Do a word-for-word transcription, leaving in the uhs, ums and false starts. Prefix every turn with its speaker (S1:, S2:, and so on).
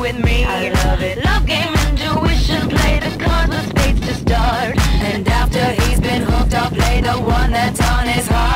S1: with me. I love it. Love game, intuition, play the cards with spades to start. And after he's been hooked, I'll play the one that's on his heart.